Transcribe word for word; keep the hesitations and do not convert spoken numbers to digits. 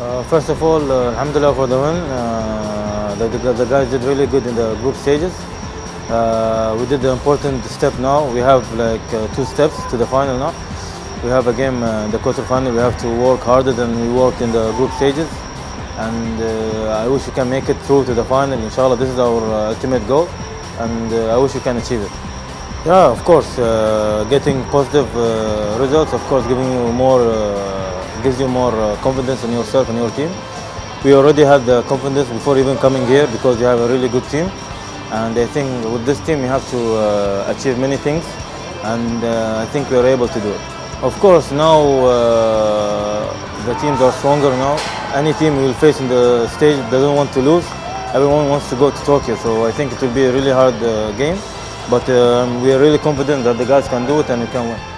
Uh, first of all, uh, Alhamdulillah for the win. Uh, the, the, the guys did really good in the group stages. Uh, we did the important step now. We have like uh, two steps to the final now. We have a game uh, in the quarterfinal. We have to work harder than we worked in the group stages. And uh, I wish we can make it through to the final. Inshallah, this is our uh, ultimate goal. And uh, I wish we can achieve it. Yeah, of course, uh, getting positive uh, results, of course, giving you more, uh, gives you more uh, confidence in yourself and your team. We already had the confidence before even coming here because you have a really good team. And I think with this team, you have to uh, achieve many things. And uh, I think we are able to do it. Of course, now uh, the teams are stronger now. Any team we will face in the stage doesn't want to lose. Everyone wants to go to Tokyo, so I think it will be a really hard uh, game. But um, we are really confident that the guys can do it and we can win.